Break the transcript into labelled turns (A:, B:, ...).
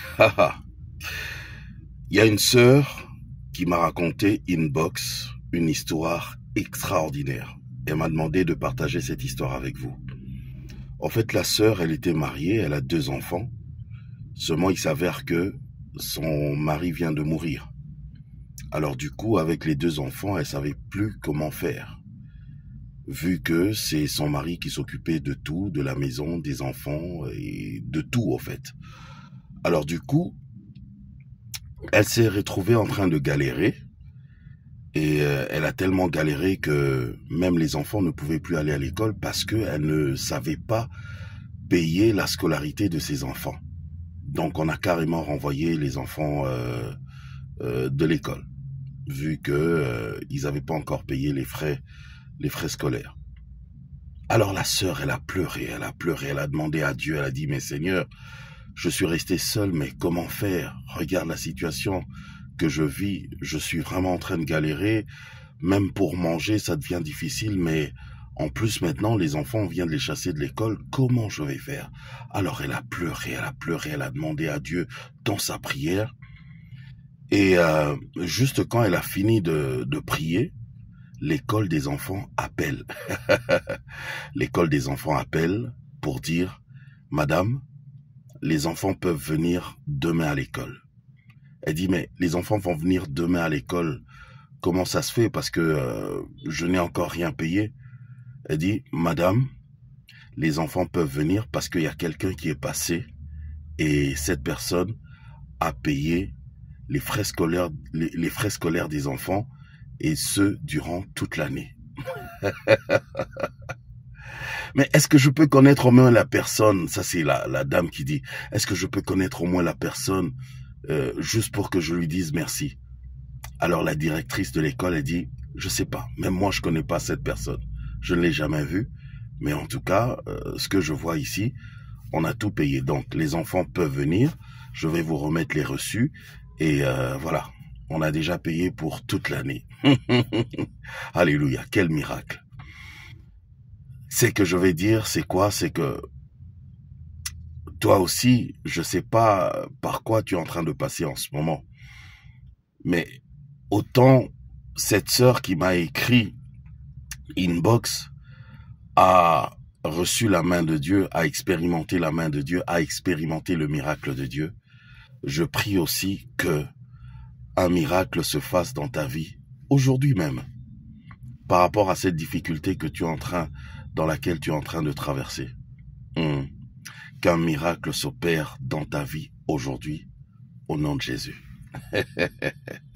A: Haha. Il y a une sœur qui m'a raconté inbox une histoire extraordinaire. Elle m'a demandé de partager cette histoire avec vous. En fait, la sœur, elle était mariée, elle a 2 enfants. Seulement, il s'avère que son mari vient de mourir. Alors du coup, avec les 2 enfants, elle savait plus comment faire. Vu que c'est son mari qui s'occupait de tout, de la maison, des enfants et de tout, en fait. Alors du coup, elle s'est retrouvée en train de galérer et elle a tellement galéré que même les enfants ne pouvaient plus aller à l'école parce qu'elle ne savait pas payer la scolarité de ses enfants. Donc on a carrément renvoyé les enfants de l'école vu que ils n'avaient pas encore payé les frais scolaires. Alors la sœur, elle a pleuré, elle a demandé à Dieu, elle a dit mais Seigneur, je suis resté seul, mais comment faire? Regarde la situation que je vis, je suis vraiment en train de galérer, même pour manger ça devient difficile, mais en plus maintenant les enfants on vient de les chasser de l'école, comment je vais faire? Alors elle a pleuré, elle a demandé à Dieu dans sa prière, et juste quand elle a fini de prier, l'école des enfants appelle. L'école des enfants appelle pour dire, Madame, les enfants peuvent venir demain à l'école. Elle dit, mais les enfants vont venir demain à l'école. Comment ça se fait? Parce que je n'ai encore rien payé. Elle dit, Madame, les enfants peuvent venir parce qu'il y a quelqu'un qui est passé et cette personne a payé les frais scolaires des enfants et ce, durant toute l'année. Mais est-ce que je peux connaître au moins la personne? Ça, c'est la dame qui dit. Est-ce que je peux connaître au moins la personne juste pour que je lui dise merci? Alors la directrice de l'école, elle dit, je sais pas, même moi je connais pas cette personne. Je ne l'ai jamais vue, mais en tout cas, ce que je vois ici, on a tout payé. Donc les enfants peuvent venir, je vais vous remettre les reçus et voilà, on a déjà payé pour toute l'année. Alléluia, quel miracle. C'est que je vais dire, c'est quoi? C'est que toi aussi, je sais pas par quoi tu es en train de passer en ce moment, mais autant cette sœur qui m'a écrit inbox a reçu la main de Dieu, a expérimenté la main de Dieu, a expérimenté le miracle de Dieu. Je prie aussi que un miracle se fasse dans ta vie aujourd'hui même, par rapport à cette difficulté que tu es dans laquelle tu es en train de traverser. Qu'un miracle s'opère dans ta vie aujourd'hui, au nom de Jésus.